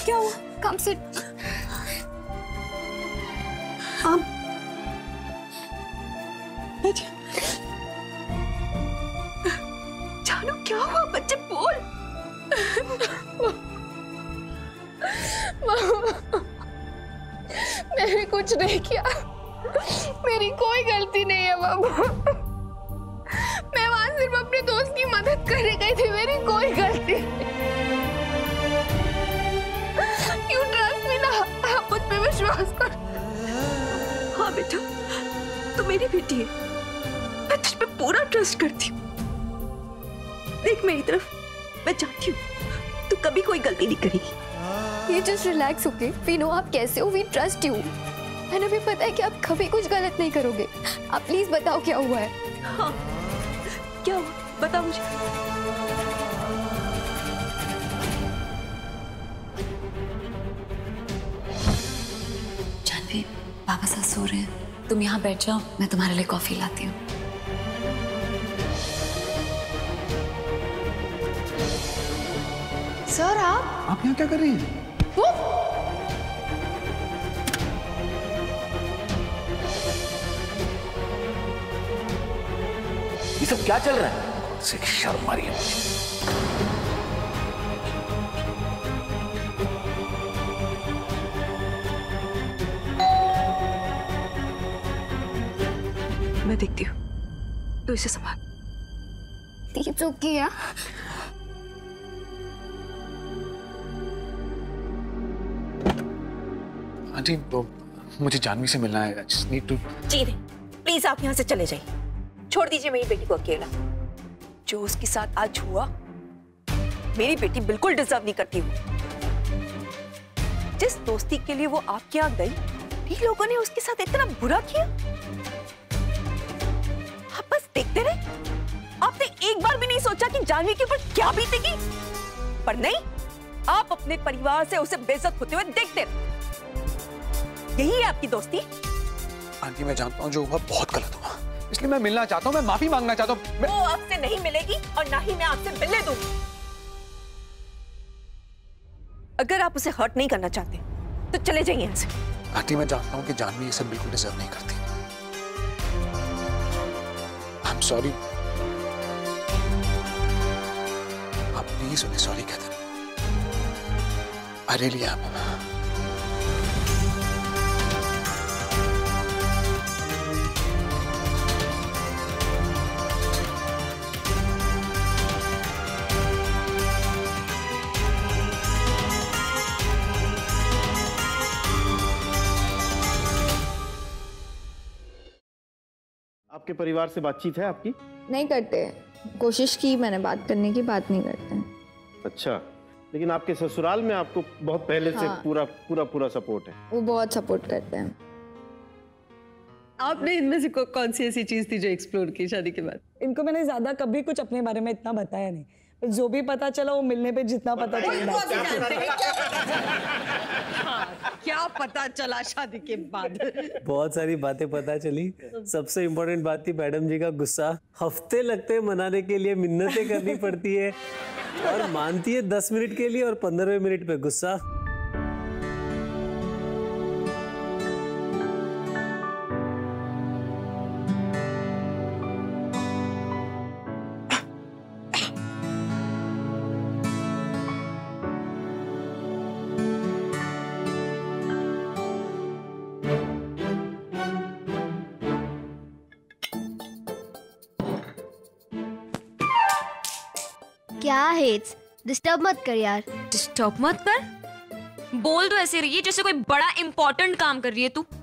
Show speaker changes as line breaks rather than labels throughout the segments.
क्या हुआ?
Come sit.
जानू क्या हुआ? बच्चे बोल।
मैंने कुछ नहीं किया, मेरी कोई गलती नहीं है बाबू। मैं वहां सिर्फ अपने दोस्त की मदद करने गई थी, मेरी कोई गलती नहीं। You trust me ना, आप मुझ पे विश्वास कर।
हाँ बेटा, तू मेरी बेटी है, मैं तुझ पे पूरा ट्रस्ट करती हूँ। देख मेरी तरफ, मैं जानती हूँ तू कभी कोई गलती नहीं करेगी।
ये just relax okay. We know आप कैसे हो, वी ट्रस्ट यू। मैंने भी पता है कि आप कभी कुछ गलत नहीं करोगे। आप प्लीज बताओ क्या हुआ है।
हाँ, क्या हुआ? बता मुझे।
जानवी, पापा साथ सो रहे हैं, तुम यहाँ बैठ जाओ, मैं तुम्हारे लिए कॉफी लाती हूँ।
सर आप
यहाँ क्या कर रही हैं?
ये सब क्या चल रहा है? से शर्म आ रही है मुझे।
मैं देखती हूँ, तू इसे संभाल।
It's okay यार।
आंटी वो मुझे जानवी से मिलना है। I just need to...
जी नहीं, प्लीज आप यहाँ से चले जाइए। छोड़ दीजिए मेरी बेटी को अकेला। जो उसके साथ आज हुआ, मेरी बेटी बिल्कुल डिजर्व नहीं करती हूँ। जिस दोस्ती के लिए वो आपके यहाँ गई, इन लोगों ने उसके साथ इतना बुरा किया। आप बस देखते रहे। आपने एक बार भी नहीं सोचा कि जानवी के ऊपर क्या बीतेगी? पर नहीं, आप अपने परिवार से उसे बेइज्जत होते हुए देखते रहे। यही है आपकी दोस्ती?
आंटी मैं जानता हूँ जो हुआ बहुत गलत हुआ, इसलिए मैं मिलना चाहता हूँ, मैं माफी मांगना चाहता हूँ।
वो आपसे नहीं मिलेगी और ना ही मैं आपसे मिलने दूंगी। अगर आप उसे हर्ट नहीं करना चाहते तो चले जाइए यहाँ से।
आंटी मैं जानता हूँ कि जानवी ये सब बिल्कुल डिजर्व नहीं करती। I'm sorry। आप प्लीज उन्हें सॉरी कह देना। I really am।
आपके परिवार से बातचीत है आपकी?
नहीं करते, कोशिश की मैंने बात करने की, बात नहीं करते।
अच्छा, लेकिन आपके ससुराल में आपको बहुत पहले से पूरा सपोर्ट है?
वो बहुत सपोर्ट करते हैं।
आपने इनमें से कौन सी ऐसी चीज थी जो एक्सप्लोर की शादी के बाद?
इनको मैंने ज्यादा कभी कुछ अपने बारे में इतना बताया नहीं, पर जो भी पता चला वो मिलने पे जितना पता चला।
क्या पता चला शादी के बाद?
बहुत सारी बातें पता चली। सबसे इम्पोर्टेंट बात थी मैडम जी का गुस्सा। हफ्ते लगते हैं मनाने के लिए, मिन्नतें करनी पड़ती है और मानती है 10 मिनट के लिए और 15वें मिनट पे गुस्सा।
क्या हेट्स, डिस्टर्ब मत कर यार।
डिस्टर्ब मत कर? बोल तो ऐसे रही है जैसे कोई बड़ा इंपॉर्टेंट काम कर रही है तू।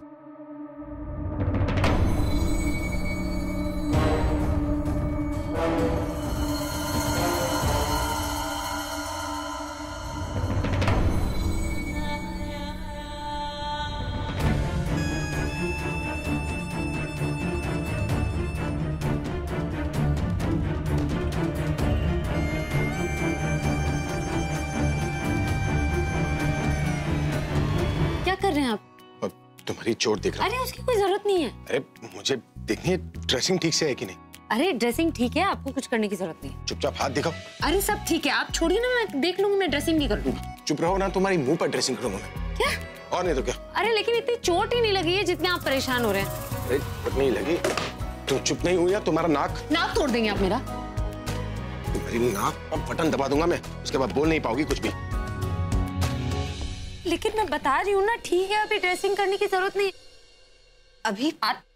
कर रहे हैं आप?
तुम्हारी चोट देख रहा हूं।
अरे उसकी कोई जरूरत नहीं है।
अरे मुझे देखनी है ड्रेसिंग ठीक से है कि नहीं। अरे ड्रेसिंग ठीक है, आपको कुछ करने की जरूरत नहीं।
चुपचाप हाथ दिखाओ।
अरे सब ठीक है, आप छोड़िए ना, मैं देख लूंगी, मैं ड्रेसिंग भी कर लूंगी।
चुप रहो ना, तुम्हारी मुंह पर ड्रेसिंग करूंगा मैं।
क्या?
और नहीं तो क्या।
अरे लेकिन इतनी चोट ही नहीं लगी है जितने आप परेशान हो रहे हैं।
अरे चोट नहीं लगी, तुम चुप नहीं हुई या तुम्हारा नाक
तोड़ देंगे आप मेरा।
तुम्हारी नाक पर बटन दबा दूंगा मैं, उसके बाद बोल नहीं पाओगी कुछ भी।
लेकिन मैं बता रही हूँ ना, ठीक है, अभी ड्रेसिंग करने की जरूरत नहीं। अभी